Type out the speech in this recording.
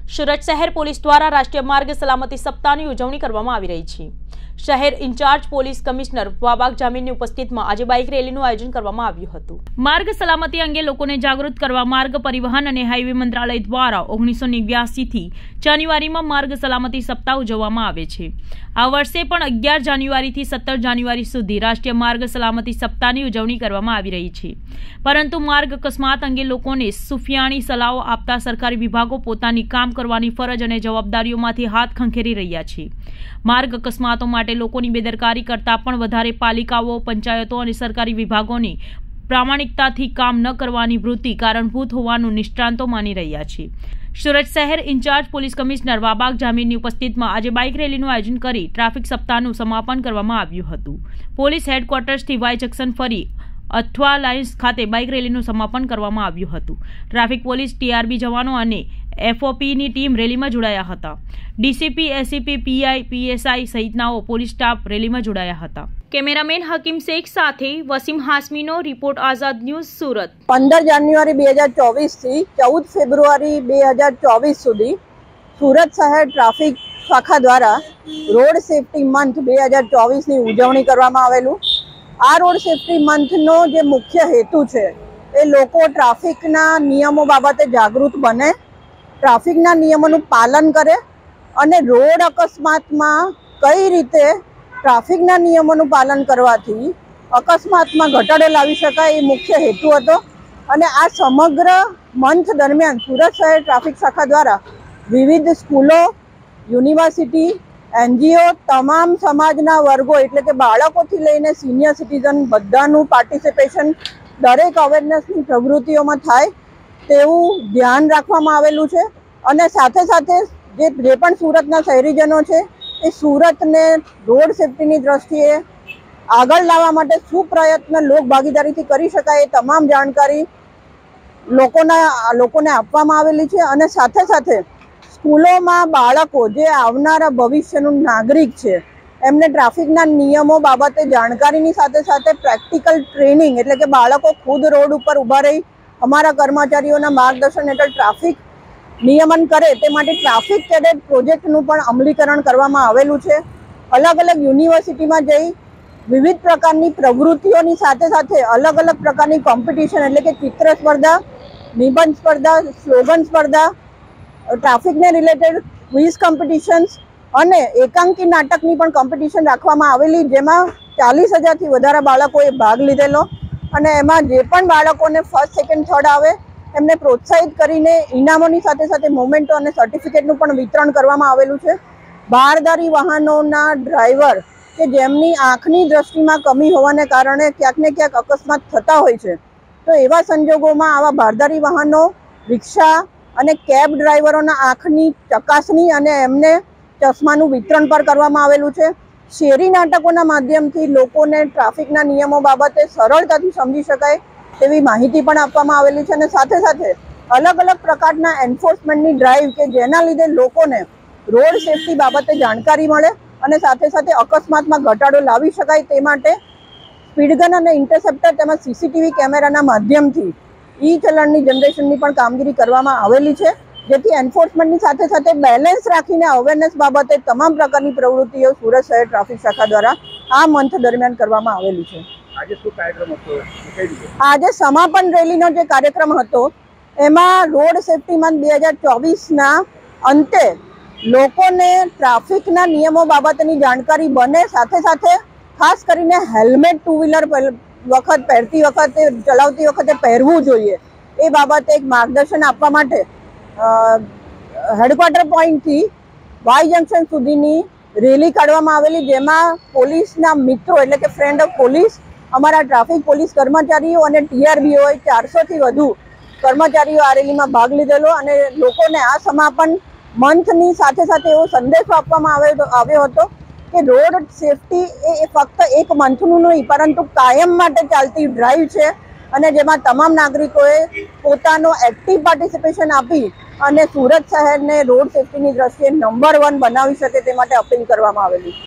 સુરત શહેર પોલીસ દ્વારા રાષ્ટ્રીય માર્ગ સલામતી સપ્તાહની ઉજવણી કરવામાં આવી રહી છે। શહેર ઇન્ચાર્જ પોલીસ કમિશનર વાબાગ જામીનની ઉપસ્થિતિમાં આજે બાઇક રેલીનું આયોજન કરવામાં આવ્યું હતું। માર્ગ સલામતી અંગે લોકોને જાગૃત કરવા માર્ગ પરિવહન અને હાઈવે મંત્રાલય દ્વારા 1989 થી જાન્યુઆરીમાં માર્ગ સલામતી સપ્તાહ ઉજવવામાં આવે છે। આ વર્ષે પણ 11 જાન્યુઆરીથી 17 જાન્યુઆરી સુધી રાષ્ટ્રીય માર્ગ સલામતી સપ્તાહની ઉજવણી કરવામાં આવી રહી છે। પરંતુ માર્ગ અકસ્માત અંગે લોકોને સુફિયાણી સલાહો આપતા સરકારી વિભાગો પોતાની કામ કરવાની ફરજ અને જવાબદારીઓમાંથી હાથ ખંખેરી રહ્યા છે। માર્ગ અકસ્માતો માટે લોકોની બેદરકારી કરતા પણ વધારે પાલિકાઓ, પંચાયતો અને સરકારી વિભાગોની પ્રામાણિકતાથી કામ ન કરવાની વૃત્તિ કારણભૂત હોવાનું નિષ્ણાંતો માની રહ્યા છે। સુરત શહેર ઇન્ચાર્જ પોલીસ કમિશનર વાબાગ જામીનની ઉપસ્થિતિમાં આજે બાઇક રેલીનું આયોજન કરી ટ્રાફિક સપ્તાહનું સમાપન કરવામાં આવ્યું હતું। પોલીસ હેડક્વાર્ટર્સથી વાય જંકશન ફરી અઠવા લાઇન્સ ખાતે બાઇક રેલીનું સમાપન કરવામાં આવ્યું હતું। ટ્રાફિક પોલીસ, ટીઆરબી જવાનો અને એફઓપીની ટીમ રેલીમાં જોડાયા હતા। ડીસીપી, એસીપી, પીઆઈ, પીએસઆઈ સહિતનાઓ પોલીસ સ્ટાફ રેલીમાં જોડાયા હતા। કેમેરામેન હકીમ શેખ સાથે વસીમ હાસમીનો રિપોર્ટ, આઝાદ ન્યૂઝ, સુરત। 15 જાન્યુઆરી 2024 થી 14 ફેબ્રુઆરી 2024 સુધી સુરત શહેર ટ્રાફિક શાખા દ્વારા રોડ સેફટી મંથ 2024 ની ઉજવણી કરવામાં આવેલું। આ રોડ સેફટી મંથનો જે મુખ્ય હેતુ છે એ લોકો ટ્રાફિકના નિયમો બાબતે જાગૃત બને, ટ્રાફિકના નિયમોનું પાલન કરે અને રોડ અકસ્માતમાં કઈ રીતે ટ્રાફિકના નિયમોનું પાલન કરવાથી અકસ્માતમાં ઘટાડો લાવી શકાય એ મુખ્ય હેતુ હતો। અને આ સમગ્ર મંથ દરમિયાન સુરત શહેર ટ્રાફિક શાખા દ્વારા વિવિધ સ્કૂલો, યુનિવર્સિટી, એનજીઓ, તમામ સમાજના વર્ગો એટલે કે બાળકોથી લઈને સિનિયર સિટીઝન બધાનું પાર્ટિસિપેશન દરેક અવેરનેસની પ્રવૃત્તિઓમાં થાય તેવું ધ્યાન રાખવામાં આવેલું છે। અને સાથે સાથે જે પણ સુરતના શહેરીજનો છે એ સુરતને રોડ સેફટીની દ્રષ્ટિએ આગળ લાવવા માટે શું પ્રયત્ન લોક ભાગીદારીથી કરી શકાય એ તમામ જાણકારી લોકોને આપવામાં આવેલી છે। અને સાથે સાથે સ્કૂલોમાં બાળકો જે આવનારા ભવિષ્યનું નાગરિક છે એમને ટ્રાફિકના નિયમો બાબતે જાણકારીની સાથે સાથે પ્રેક્ટિકલ ટ્રેનિંગ એટલે કે બાળકો ખુદ રોડ ઉપર ઊભા રહી અમારા કર્મચારીઓના માર્ગદર્શન હેઠળ ટ્રાફિક નિયમન કરે તે માટે ટ્રાફિક કેડેટ પ્રોજેક્ટનું પણ અમલીકરણ કરવામાં આવેલું છે। અલગ અલગ યુનિવર્સિટીમાં જઈ વિવિધ પ્રકારની પ્રવૃત્તિઓની સાથે સાથે અલગ અલગ પ્રકારની કોમ્પિટિશન એટલે કે ચિત્ર સ્પર્ધા, નિબંધ સ્પર્ધા, સ્લોગન સ્પર્ધા, ટ્રાફિકને રિલેટેડ ક્વિઝ કોમ્પિટિશન્સ અને એકાંકી નાટકની પણ કોમ્પિટિશન રાખવામાં આવેલી, જેમાં 40,000થી વધારે બાળકોએ ભાગ લીધેલો। અને એમાં જે પણ બાળકોને ફર્સ્ટ, સેકન્ડ, થર્ડ આવે એમને પ્રોત્સાહિત કરીને ઇનામોની સાથે સાથે મોમેન્ટો અને સર્ટિફિકેટનું પણ વિતરણ કરવામાં આવેલું છે। બહારદારી વાહનોના ડ્રાઈવર કે જેમની આંખની દ્રષ્ટિમાં કમી હોવાને કારણે ક્યાંક ને ક્યાંક અકસ્માત થતા હોય છે, તો એવા સંજોગોમાં આવા બહારદારી વાહનો, રિક્ષા અને કેબ ડ્રાઈવરોના આંખની ચકાસણી અને એમને ચશ્માનું વિતરણ પણ કરવામાં આવેલું છે। શેરી નાટકોના માધ્યમથી લોકોને ટ્રાફિકના નિયમો બાબતે સરળતાથી સમજી શકાય તેવી માહિતી પણ આપવામાં આવેલી છે। અને સાથે સાથે અલગ અલગ પ્રકારના એન્ફોર્સમેન્ટની ડ્રાઈવ કે જેના લીધે લોકોને રોડ સેફટી બાબતે જાણકારી મળે અને સાથે સાથે અકસ્માતમાં ઘટાડો લાવી શકાય તે માટે સ્પીડગન અને ઇન્ટરસેપ્ટર તેમજ સીસીટીવી કેમેરાના માધ્યમથી ઈ ચલણની જનરેશનની પણ કામગીરી કરવામાં આવેલી છે, જેથી એન્ફોર્સમેન્ટની સાથે સાથે બેલેન્સ રાખીને અવેરનેસ બાબતે તમામ પ્રકારની પ્રવૃત્તિઓ સુરત શહેર ટ્રાફિક શાખા દ્વારા આ મંથ દરમિયાન કરવામાં આવેલી છે। આજે સમાપન રેલીનો જે કાર્યક્રમ હતો એમાં રોડ સેફટી મંથ 2024ના અંતે લોકોને ટ્રાફિકના નિયમો બાબતની જાણકારી બને, સાથે સાથે ખાસ કરીને હેલ્મેટ ટુ વ્હીલર ચલાવતી વખતે પહેરવું જોઈએ એ બાબતે એક માર્ગદર્શન આપવા માટે હેડક્વાર્ટર પોઈન્ટથી વાય જંકશન સુધીની રેલી કાઢવામાં આવેલી, જેમાં પોલીસના મિત્રો એટલે કે ફ્રેન્ડ ઓફ પોલીસ, અમારા ટ્રાફિક પોલીસ કર્મચારીઓ અને ટીઆરબીઓએ 400થી વધુ કર્મચારીઓ આ રેલીમાં ભાગ લીધેલો। અને લોકોને આ સમાપન મંથની સાથે સાથે એવો સંદેશો આપવામાં આવ્યો હતો કે રોડ સેફટી એ ફક્ત એક મંથનું નહીં પરંતુ કાયમ માટે ચાલતી ડ્રાઈવ છે અને જેમાં તમામ નાગરિકોએ પોતાનો એક્ટિવ પાર્ટિસિપેશન આપી અને સુરત શહેરને રોડ સેફટીની દ્રષ્ટિએ નંબર 1 બનાવી શકે તે માટે અપીલ કરવામાં આવેલી છે।